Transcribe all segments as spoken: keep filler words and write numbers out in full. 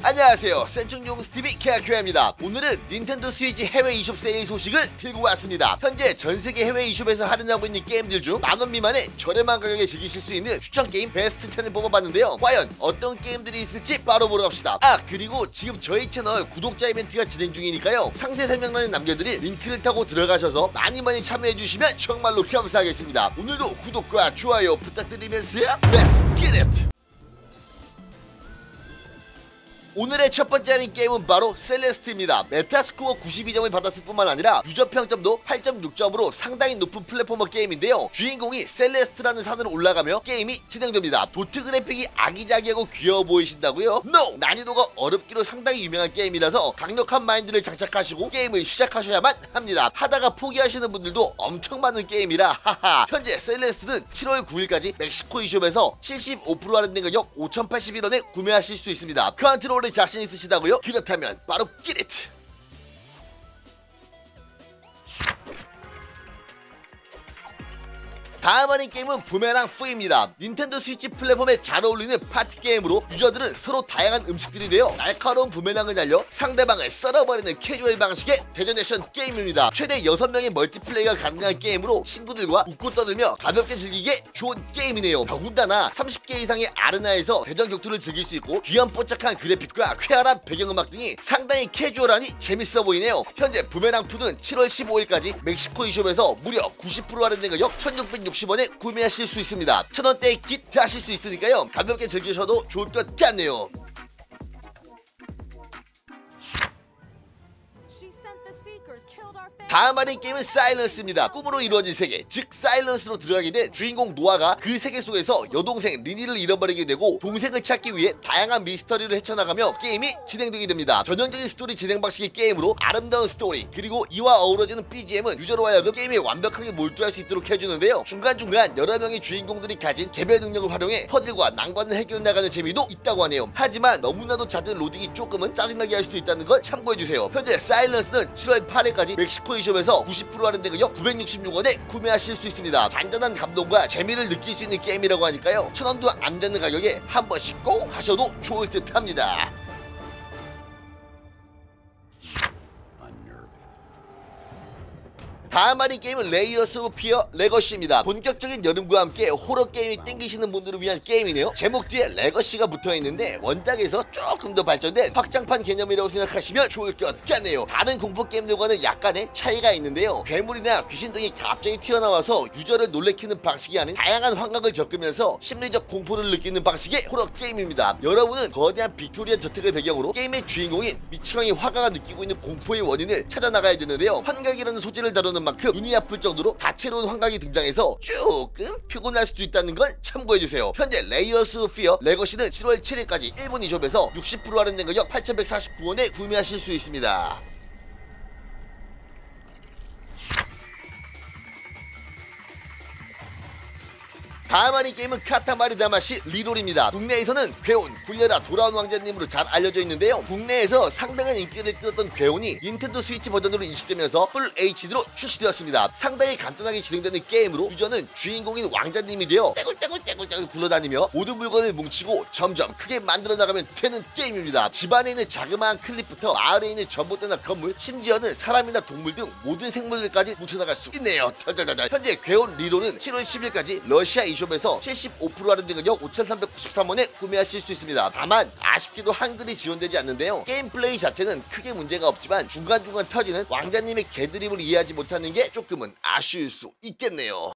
안녕하세요, 센충용스티비 케아큐아입니다. 오늘은 닌텐도 스위치 해외 이숍 세일 소식을 들고 왔습니다. 현재 전세계 해외 이숍에서 할인하고 있는 게임들 중 만원 미만의 저렴한 가격에 즐기실 수 있는 추천 게임 베스트 텐을 뽑아봤는데요. 과연 어떤 게임들이 있을지 바로 보러 갑시다. 아, 그리고 지금 저희 채널 구독자 이벤트가 진행 중이니까요, 상세 설명란에 남겨드린 링크를 타고 들어가셔서 많이 많이 참여해주시면 정말로 감사하겠습니다. 오늘도 구독과 좋아요 부탁드리면서 Let's get it! 오늘의 첫 번째 할인 게임은 바로 셀레스트입니다. 메타스코어 구십이 점을 받았을 뿐만 아니라 유저 평점도 팔 점 육 점으로 상당히 높은 플랫포머 게임인데요. 주인공이 셀레스트라는 산으로 올라가며 게임이 진행됩니다. 도트 그래픽이 아기자기하고 귀여워 보이신다고요? NO! 난이도가 어렵기로 상당히 유명한 게임이라서 강력한 마인드를 장착하시고 게임을 시작하셔야만 합니다. 하다가 포기하시는 분들도 엄청 많은 게임이라 하하. 현재 셀레스트는 칠월 구일까지 멕시코 이숍에서 칠십오 퍼센트 할인된 가격 오천팔십일 원에 구매하실 수 있습니다. 컨트롤 자신 있으시다고요? 그렇다면 바로 get it! 다음 할인 게임은 부메랑 사입니다. 닌텐도 스위치 플랫폼에 잘 어울리는 파티 게임으로 유저들은 서로 다양한 음식들이 되어 날카로운 부메랑을 날려 상대방을 썰어버리는 캐주얼 방식의 대전액션 게임입니다. 최대 여섯 명의 멀티플레이가 가능한 게임으로 친구들과 웃고 떠들며 가볍게 즐기기에 좋은 게임이네요. 더군다나 삼십 개 이상의 아레나에서 대전 격투를 즐길 수 있고 귀염뽀짝한 그래픽과 쾌활한 배경음악 등이 상당히 캐주얼하니 재밌어 보이네요. 현재 부메랑이는 칠월 십오일까지 멕시코 이숍에서 무려 구십 퍼센트 할인된 가격 천육백육십 원에 구매하실 수 있습니다. 천 원대의 기트 하실 수 있으니까요, 가볍게 즐기셔도 좋을 것 같네요. 다음 할인 게임은 사일런스입니다. 꿈으로 이루어진 세계, 즉 사일런스로 들어가게 된 주인공 노아가 그 세계 속에서 여동생 리니를 잃어버리게 되고 동생을 찾기 위해 다양한 미스터리를 헤쳐나가며 게임이 진행되게 됩니다. 전형적인 스토리 진행 방식의 게임으로 아름다운 스토리 그리고 이와 어우러지는 비지엠은 유저로 하여금 게임에 완벽하게 몰두할 수 있도록 해주는데요. 중간중간 여러 명의 주인공들이 가진 개별 능력을 활용해 퍼즐과 난관을 해결해 나가는 재미도 있다고 하네요. 하지만 너무나도 잦은 로딩이 조금은 짜증나게 할 수도 있다는 걸 참고해주세요. 현재 사일런스는 칠월 팔일까지 멕시코 이숍에서 구십 퍼센트 할인된 가격 구백육십육 원에 구매하실 수 있습니다. 잔잔한 감동과 재미를 느낄 수 있는 게임이라고 하니까요, 천 원도 안 되는 가격에 한 번씩 꼭 하셔도 좋을 듯 합니다. 다음 할인 게임은 레이어스 오브 피어 레거시입니다. 본격적인 여름과 함께 호러 게임이 땡기시는 분들을 위한 게임이네요. 제목 뒤에 레거시가 붙어있는데 원작에서 조금 더 발전된 확장판 개념이라고 생각하시면 좋을 것 같네요. 다른 공포 게임들과는 약간의 차이가 있는데요, 괴물이나 귀신 등이 갑자기 튀어나와서 유저를 놀래키는 방식이 아닌 다양한 환각을 겪으면서 심리적 공포를 느끼는 방식의 호러 게임입니다. 여러분은 거대한 빅토리아 저택을 배경으로 게임의 주인공인 미치광이 화가가 느끼고 있는 공포의 원인을 찾아나가야 되는데요, 환각이라는 소재를 다루는 만큼 눈이 아플 정도로 다채로운 환각이 등장해서 조금 피곤할 수도 있다는 걸 참고해주세요. 현재 레이어스 오브 피어 레거시는 칠월 칠일까지 일본 이숍에서 육십 퍼센트 할인된 가격 팔천백사십구 원에 구매하실 수 있습니다. 다음 할인 게임은 카타마리 다마시 리롤입니다. 국내에서는 괴온, 굴려라 돌아온 왕자님으로 잘 알려져 있는데요, 국내에서 상당한 인기를 끌었던 괴온이 닌텐도 스위치 버전으로 인식되면서 풀 에이치디로 출시되었습니다. 상당히 간단하게 진행되는 게임으로 유저는 주인공인 왕자님이 되어 떼굴떼굴떼굴떼굴 굴러다니며 모든 물건을 뭉치고 점점 크게 만들어 나가면 되는 게임입니다. 집안에 있는 자그마한 클립부터 마을에 있는 전봇대나 건물, 심지어는 사람이나 동물 등 모든 생물들까지 뭉쳐나갈 수 있네요. 현재 괴온 리롤은 칠월 십일까지 러시아 이숍 에서 칠십오 퍼센트 할인된 가격 오천삼백구십삼 원에 구매하실 수 있습니다. 다만 아쉽게도 한글이 지원되지 않는데요, 게임 플레이 자체는 크게 문제가 없지만 중간중간 터지는 왕자님의 개드립을 이해하지 못하는 게 조금은 아쉬울 수 있겠네요.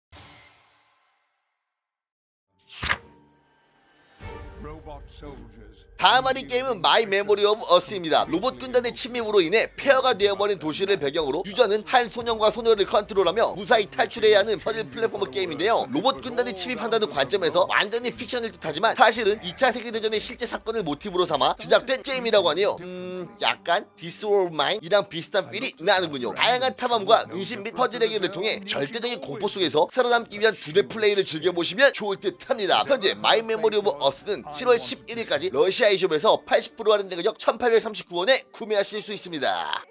다음 할인 게임은 마이 메모리 오브 어스입니다. 로봇 군단의 침입으로 인해 폐허가 되어버린 도시를 배경으로 유저는 한 소년과 소녀를 컨트롤하며 무사히 탈출해야 하는 퍼즐 플랫포머 게임인데요, 로봇 군단이 침입한다는 관점에서 완전히 픽션일 듯하지만 사실은 이 차 세계대전의 실제 사건을 모티브로 삼아 제작된 게임이라고 하네요. 음... 약간 디스 오브 마인 이랑 비슷한 필이 나는군요. 다양한 탐험과 의심 및 퍼즐 해결을 통해 절대적인 공포 속에서 살아남기 위한 두뇌 플레이를 즐겨보시면 좋을 듯 합니다. 현재 마이 메모리 오브 어스는 칠월 십일일까지 러시아 이숍에서 팔십 퍼센트 할인된 가격 천팔백삼십구 원에 구매하실 수 있습니다.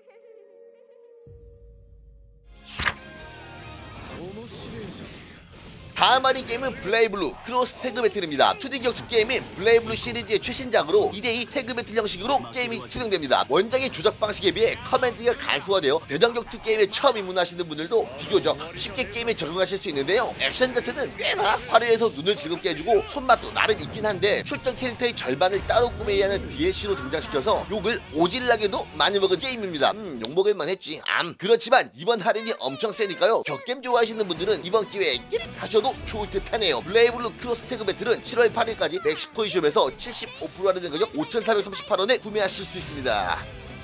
다음 할인 게임은 블레이블루 크로스 태그 배틀입니다. 투디 격투 게임인 블레이블루 시리즈의 최신작으로 이 대 이 태그 배틀 형식으로 게임이 진행됩니다. 원작의 조작 방식에 비해 커맨드가 간소화되어 대전 격투 게임에 처음 입문하시는 분들도 비교적 쉽게 게임에 적응하실 수 있는데요. 액션 자체는 꽤나 화려해서 눈을 즐겁게 해주고 손맛도 나름 있긴 한데 출전 캐릭터의 절반을 따로 구매해야 하는 디엘씨로 등장시켜서 욕을 오질나게도 많이 먹은 게임입니다. 음, 욕먹을만 했지. 암. 그렇지만 이번 할인이 엄청 세니까요. 격겜 좋아하시는 분들은 이번 기회에 끼릿 하셔도 좋을 듯 하네요. 블레이블루 크로스 태그 배틀은 칠월 팔일까지 멕시코 이숍에서 칠십오 퍼센트 할인된 가격 오천사백삼십팔 원에 구매하실 수 있습니다.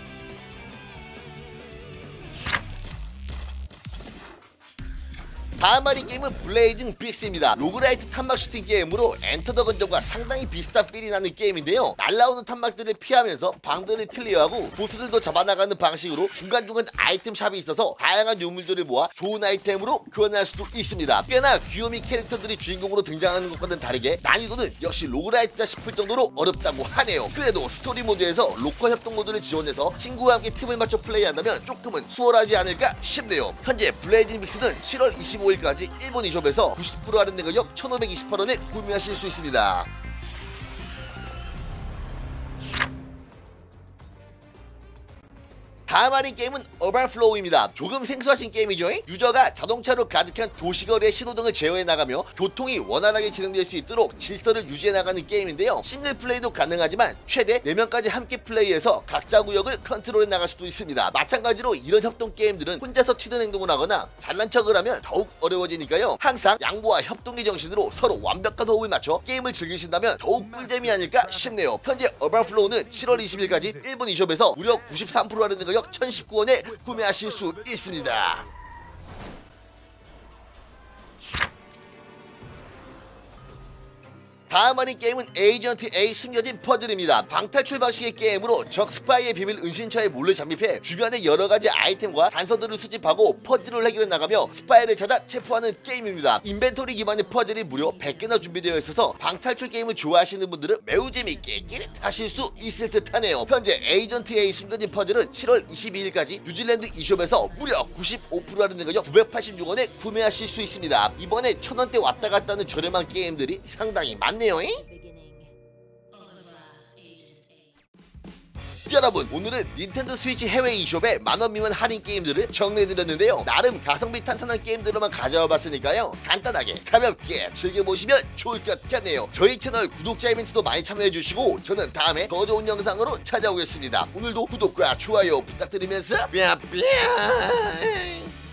다음 할인 게임은 블레이징 빅스입니다. 로그라이트 탄막 슈팅 게임으로 엔터 더 건전과 상당히 비슷한 필이 나는 게임인데요. 날라오는 탄막들을 피하면서 방들을 클리어하고 보스들도 잡아나가는 방식으로 중간중간 아이템 샵이 있어서 다양한 유물들을 모아 좋은 아이템으로 교환할 수도 있습니다. 꽤나 귀요미 캐릭터들이 주인공으로 등장하는 것과는 다르게 난이도는 역시 로그라이트다 싶을 정도로 어렵다고 하네요. 그래도 스토리 모드에서 로컬 협동 모드를 지원해서 친구와 함께 팀을 맞춰 플레이한다면 조금은 수월하지 않을까 싶네요. 현재 블레이징 빅스는 칠월 이십오일까지 일본 이숍에서 구십 퍼센트 할인된 가격 천오백이십팔 원에 구매하실 수 있습니다. 다음 할인 게임은 어반 플로우입니다. 조금 생소하신 게임이죠. 유저가 자동차로 가득한 도시거리의 신호등을 제어해 나가며 교통이 원활하게 진행될 수 있도록 질서를 유지해 나가는 게임인데요. 싱글 플레이도 가능하지만 최대 네 명까지 함께 플레이해서 각자 구역을 컨트롤해 나갈 수도 있습니다. 마찬가지로 이런 협동 게임들은 혼자서 튀는 행동을 하거나 잘난 척을 하면 더욱 어려워지니까요. 항상 양보와 협동의 정신으로 서로 완벽한 호흡을 맞춰 게임을 즐기신다면 더욱 꿀잼이 아닐까 싶네요. 현재 어반 플로우는 칠월 이십일까지 일본 이숍에서 무려 구십삼 퍼센트 할인된 가격 천십구 원에 구매하실 수 있습니다. 다음 할인 게임은 에이전트 A 숨겨진 퍼즐입니다. 방탈출 방식의 게임으로 적 스파이의 비밀 은신처에 몰래 잠입해 주변의 여러가지 아이템과 단서들을 수집하고 퍼즐을 해결해 나가며 스파이를 찾아 체포하는 게임입니다. 인벤토리 기반의 퍼즐이 무려 백 개나 준비되어 있어서 방탈출 게임을 좋아하시는 분들은 매우 재밌게 하실 수 있을 듯 하네요. 현재 에이전트 A 숨겨진 퍼즐은 칠월 이십이일까지 뉴질랜드 이숍에서 무려 구십오 퍼센트 할인된 가격 구백팔십육 원에 구매하실 수 있습니다. 이번에 천 원대 왔다 갔다 하는 저렴한 게임들이 상당히 많네요. 여러분, 오늘은 닌텐도 스위치 해외 이숍의 만원 미만 할인 게임들을 정리해드렸는데요. 나름 가성비 탄탄한 게임들로만 가져와 봤으니까요. 간단하게 가볍게 즐겨보시면 좋을 것 같네요. 저희 채널 구독자 이벤트도 많이 참여해주시고 저는 다음에 더 좋은 영상으로 찾아오겠습니다. 오늘도 구독과 좋아요 부탁드리면서 뿅뿅.